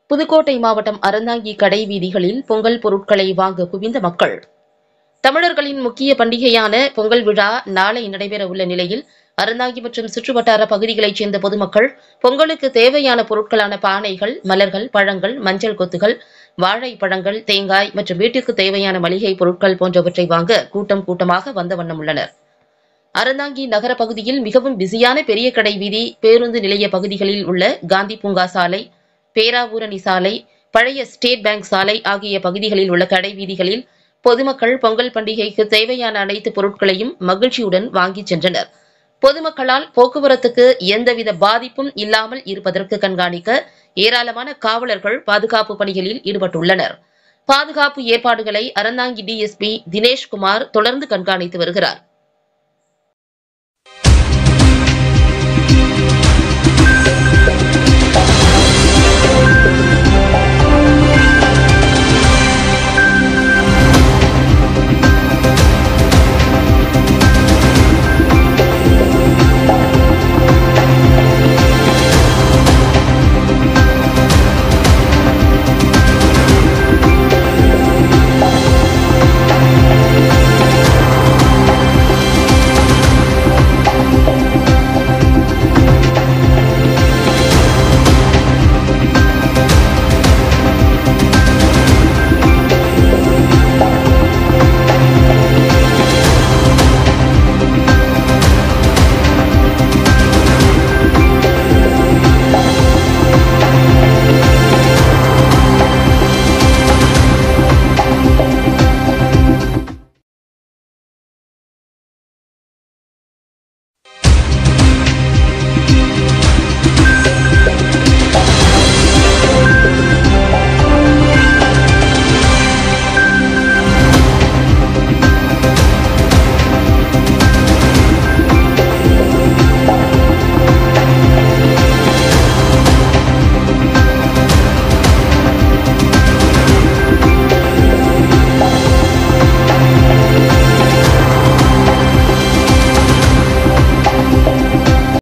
புதுக்கோட்டை மாவட்டம் அறந்தாங்கி கடை வீதிகளில் பொங்கல் பொருட்களை வாங்க குவிந்த மக்கள். தமிழர்களின் முக்கிய பண்டிகையான பொங்கல் விழா நாளை நடைபெற உள்ள நிலையில் அறந்தாங்கி மற்றும் சுற்றுவட்டார பகுதிகளைச் சேர்ந்த பொதுமக்கள் பொங்கலுக்கு தேவையான பொருட்களான பானைகள், மலர்கள், பழங்கள், மஞ்சள் கொத்துகள், வாழைப்பழங்கள், தேங்காய் மற்றும் வீட்டிற்கு தேவையான மளிகை பொருட்கள் போன்றவற்றை வாங்க கூட்டம் கூட்டமாக வந்த வண்ணம் உள்ளனர். அறந்தாங்கி நகர பகுதியில் மிகவும் பிஸியான பெரிய கடை வீதி, பேருந்து நிலைய பகுதிகளில் உள்ள காந்தி பூங்கா சாலை, பேராவூரணி சாலை, பழைய ஸ்டேட் பேங்க் சாலை ஆகிய பகுதிகளில் உள்ள கடை வீதிகளில் பொதுமக்கள் பொங்கல் பண்டிகைக்கு தேவையான அனைத்து பொருட்களையும் மகிழ்ச்சியுடன் வாங்கிச் சென்றனர். பொதுமக்களால் போக்குவரத்துக்கு எந்தவித பாதிப்பும் இல்லாமல் இருப்பதற்கு கண்காணிக்க ஏராளமான காவலர்கள் பாதுகாப்பு பணிகளில் ஈடுபட்டுள்ளனர். பாதுகாப்பு ஏற்பாடுகளை அறந்தாங்கி டிஎஸ்பி தினேஷ்குமார் தொடர்ந்து கண்காணித்து வருகிறார்.